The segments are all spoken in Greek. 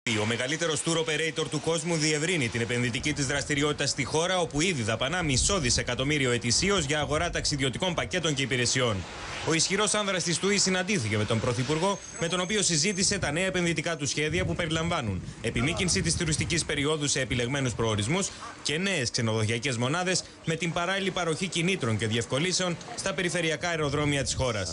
Ο μεγαλύτερος tour operator του κόσμου διευρύνει την επενδυτική της δραστηριότητα στη χώρα, όπου ήδη δαπανά μισό δισεκατομμύριο ετησίως για αγορά ταξιδιωτικών πακέτων και υπηρεσιών. Ο ισχυρός άνδρας της TUI συναντήθηκε με τον Πρωθυπουργό, με τον οποίο συζήτησε τα νέα επενδυτικά του σχέδια που περιλαμβάνουν επιμήκυνση της τουριστικής περίοδου σε επιλεγμένους προορισμούς και νέες ξενοδοχειακές μονάδες, με την παράλληλη παροχή κινήτρων και διευκολύσεων στα περιφερειακά αεροδρόμια της χώρας.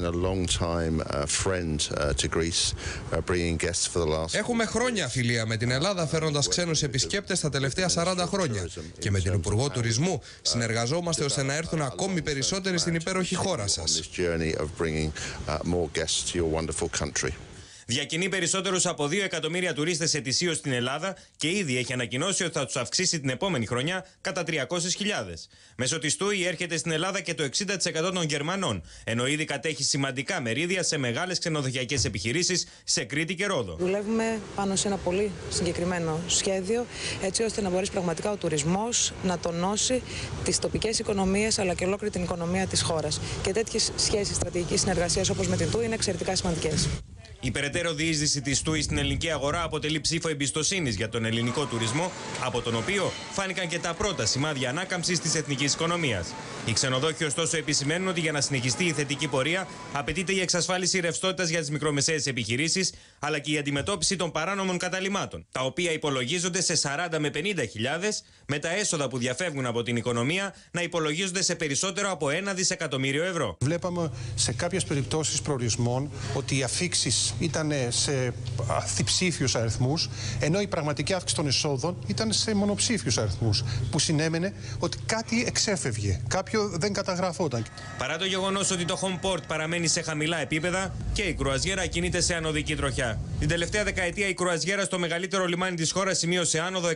Έχουμε χρόνια φιλία με την Ελλάδα, φέρνοντας ξένους επισκέπτες τα τελευταία 40 χρόνια. Και με την Υπουργό Τουρισμού συνεργαζόμαστε ώστε να έρθουν ακόμη περισσότεροι στην υπέροχη χώρα σας. Διακινεί περισσότερους από 2 εκατομμύρια τουρίστες ετησίως στην Ελλάδα και ήδη έχει ανακοινώσει ότι θα τους αυξήσει την επόμενη χρονιά κατά 300.000. Μέσω της TUI έρχεται στην Ελλάδα και το 60% των Γερμανών, ενώ ήδη κατέχει σημαντικά μερίδια σε μεγάλες ξενοδοχειακές επιχειρήσεις σε Κρήτη και Ρόδο. Δουλεύουμε πάνω σε ένα πολύ συγκεκριμένο σχέδιο, έτσι ώστε να μπορέσει πραγματικά ο τουρισμός να τονώσει τις τοπικές οικονομίες αλλά και ολόκληρη την οικονομία της χώρας. Και τέτοιες σχέσεις στρατηγικής συνεργασίας όπως με την TUI είναι εξαιρετικά σημαντικές. Η περαιτέρω διείσδυση της TUI στην ελληνική αγορά αποτελεί ψήφο εμπιστοσύνης για τον ελληνικό τουρισμό, από τον οποίο φάνηκαν και τα πρώτα σημάδια ανάκαμψης της εθνικής οικονομίας. Οι ξενοδόχοι ωστόσο επισημαίνουν ότι για να συνεχιστεί η θετική πορεία απαιτείται η εξασφάλιση ρευστότητας για τις μικρομεσαίες επιχειρήσεις, αλλά και η αντιμετώπιση των παράνομων καταλυμάτων, τα οποία υπολογίζονται σε 40 με 50.000, με τα έσοδα που διαφεύγουν από την οικονομία να υπολογίζονται σε περισσότερο από 1 δισεκατομμύριο ευρώ. Βλέπαμε σε κάποιες περιπτώσεις προορισμών ότι οι αφίξεις ήταν σε διψήφιους αριθμούς, ενώ η πραγματική αύξηση των εσόδων ήταν σε μονοψήφιους αριθμούς, που συνέμενε ότι κάτι εξέφευγε, κάποιο δεν καταγραφόταν. Παρά το γεγονός ότι το Home Port παραμένει σε χαμηλά επίπεδα και η κρουαζιέρα κινείται σε ανωδική τροχιά. Την τελευταία δεκαετία η κρουαζιέρα στο μεγαλύτερο λιμάνι της χώρας σημείωσε άνοδο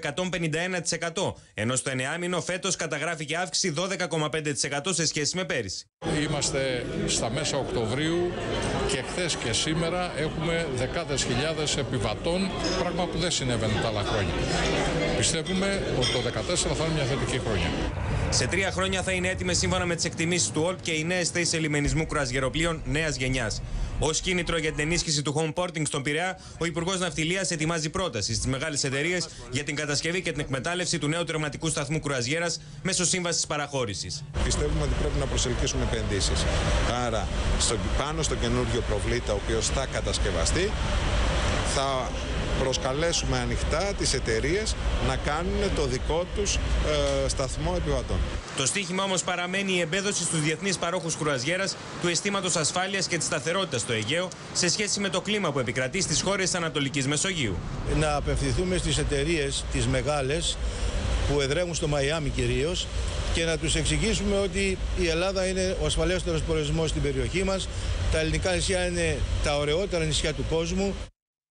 151%, ενώ στο εννεάμηνο φέτος καταγράφηκε αύξηση 12,5% σε σχέση με πέρυσι. Είμαστε στα μέσα Οκτωβρίου και χθες και σήμερα έχουμε δεκάδες χιλιάδες επιβατών, πράγμα που δεν συνέβαινε τα άλλα χρόνια. Πιστεύουμε ότι το 2014 θα είναι μια θετική χρονιά. Σε 3 χρόνια θα είναι έτοιμες σύμφωνα με τις εκτιμήσεις του ΟΛΠ και οι νέες θέσεις ελιμενισμού κρουαζιεροπλοίων νέας γενιάς. Ως κίνητρο για την ενίσχυση του home porting στον Πειραιά, ο Υπουργός Ναυτιλίας ετοιμάζει πρόταση στις μεγάλες εταιρείες για την κατασκευή και την εκμετάλλευση του νέου τερματικού σταθμού κρουαζιέρας μέσω σύμβασης παραχώρησης. Πιστεύουμε ότι πρέπει να προσελκύσουμε επενδύσεις. Άρα, πάνω στο καινούριο προβλήτα, ο οποίος θα κατασκευαστεί, θα προσκαλέσουμε ανοιχτά τις εταιρείες να κάνουν το δικό τους σταθμό επιβατών. Το στίχημα όμως παραμένει η εμπέδωση στους διεθνείς παρόχους κρουαζιέρας του αισθήματος ασφάλειας και της σταθερότητας στο Αιγαίο σε σχέση με το κλίμα που επικρατεί στις χώρες της Ανατολικής Μεσογείου. Να απευθυνθούμε στις εταιρείες τις μεγάλες που εδρεύουν στο Μαϊάμι κυρίως και να τους εξηγήσουμε ότι η Ελλάδα είναι ο ασφαλέστερος προορισμός στην περιοχή μας, τα ελληνικά νησιά είναι τα ωραιότερα νησιά του κόσμου.